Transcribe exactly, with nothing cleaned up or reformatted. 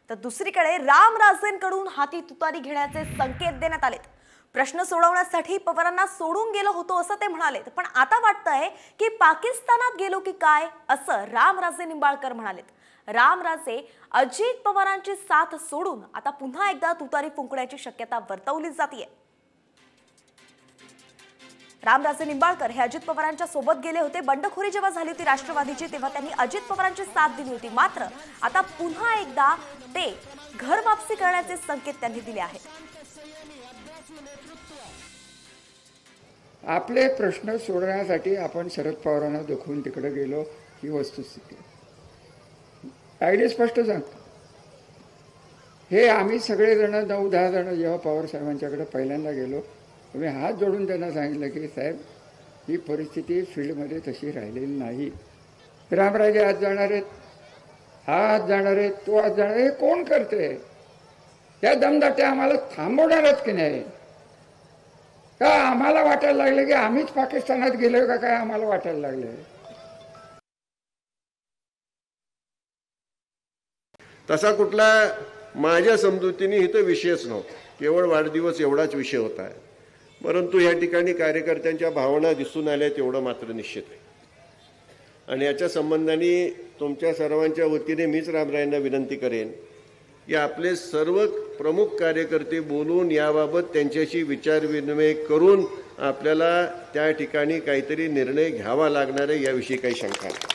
तर दुसरीकडे रामराजेंकडून हाती तुतारी घेण्याचे संकेत देण्यात आलेत। प्रश्न सोडवण्यासाठी पवारांना सोडून गेलो होतो असं ते म्हणालेत, पण आता वाटतंय की पाकिस्तानात गेलो की काय असं रामराजे निंबाळकर म्हणालेत। रामराजे अजित पवारांची साथ सोडून आता पुन्हा एकदा तुतारी फुंकण्याची शक्यता वर्तवली जाते। रामराजे निंबाळकर हे अजित पवारांच्या सोबत गेले होते। बंडखोरी जेव्हा झाली होती राष्ट्रवादीची तेव्हा त्यांनी अजित पवारांची साथ दिली होती, मात्र आता पुन्हा एकदा ते घर वापसी करण्याचे संकेत त्यांनी दिले आहेत। आपले प्रश्न सोडवण्यासाठी आपण शरद पवारांना दुखवून तिकडे गेलो ही वस्तुस्थिती आयडी स्पष्ट सांगतो। हे आम्ही सगळेजण नऊ दहा जण जेव्हा पवार साहेबांच्याकडे पहिल्यांदा गेलो, मी हात जोडून त्यांना सांगितलं की साहेब, ही परिस्थिती फील्डमध्ये तशी राहिलेली नाही। रामराजे आज जाणार आहेत, हा आज जाणार आहे, तो आज जाणार, हे कोण करते? त्या दमदाट्या आम्हाला थांबवणारच की नाही? का आम्हाला वाटायला लागले की आम्हीच पाकिस्तानात गेलोय का काय? आम्हाला वाटायला लागले। तसा कुठला माझ्या समजुतीने इथं विषयच नव्हता, केवळ वाढदिवस एवढाच विषय होता। परंतु या ठिकाणी कार्यकर्त्यांच्या भावना दिसून आल्या तेवढं मात्र निश्चित आहे। आणि याच्या संबंधाने तुमच्या सर्वांच्या वतीने मीच रामराजेंना विनंती करेन की आपले सर्व प्रमुख कार्यकर्ते बोलून याबाबत त्यांच्याशी विचारविनिमय करून आपल्याला त्या ठिकाणी काहीतरी निर्णय घ्यावा लागणार आहे, याविषयी काही शंका नाही।